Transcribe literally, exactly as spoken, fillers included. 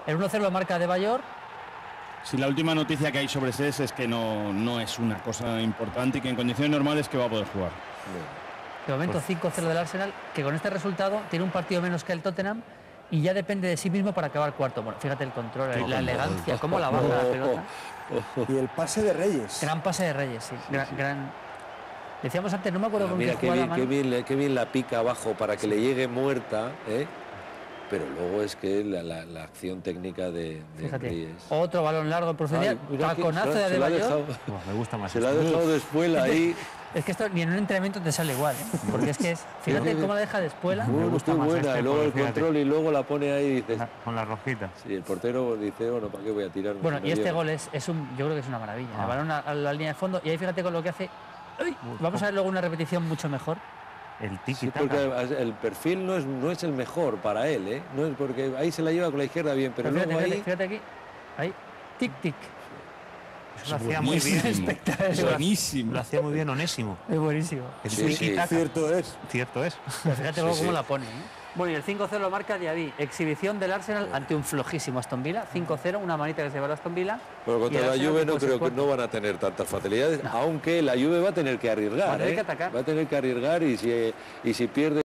El uno cero lo marca de Bayor. Si la última noticia que hay sobre Sés es que no, no es una cosa importante y que en condiciones normales que va a poder jugar. De momento pues, cinco cero del Arsenal, que con este resultado tiene un partido menos que el Tottenham y ya depende de sí mismo para acabar cuarto. Bueno, fíjate el control, la control. elegancia, cómo la baja la pelota. Y el pase de Reyes. Gran pase de Reyes, sí. Gran, sí. gran... Decíamos antes, no me acuerdo ah, con mira, qué qué jugada bien, qué bien, qué bien la pica abajo para que sí. le llegue muerta, ¿eh? Pero luego es que la, la, la acción técnica de, de Reyes. Otro balón largo en profundidad, taconazo de Adebayor. Me gusta más. Se lo ha dejado de espuela ahí. Es que esto ni en un entrenamiento te sale igual, ¿eh? Porque es que es, fíjate cómo la deja de espuela. Me gusta muy buena, este y luego el fíjate. control y luego la pone ahí y dices, la, con la rojita. Sí, el portero dice, bueno, ¿para qué voy a tirar? Bueno, y este gol es, es un, yo creo que es una maravilla. Ah. El balón a, a la línea de fondo y ahí fíjate con lo que hace. ¡Uy! Vamos a ver luego una repetición mucho mejor. El tiki sí, porque el perfil no es, no es el mejor para él, ¿eh? No es porque ahí se la lleva con la izquierda bien, pero, pero fíjate, luego fíjate, ahí... fíjate aquí, ahí, tic, tic. Eso lo hacía muy bien. Es buenísimo. Lo hacía muy bien Onésimo. Es buenísimo. Sí, sí, cierto es. Cierto es. Pero fíjate luego sí, cómo sí. la pone, ¿eh? Bueno, y el cinco cero lo marca Diaby. Exhibición del Arsenal ante un flojísimo Aston Villa. cinco cero, una manita que se va a Aston Villa. Pero contra la Juve no creo que no van a tener tantas facilidades, no. aunque la Juve va a tener que arriesgar. Va a tener ¿eh? que atacar. Va a tener que arriesgar y si, y si pierde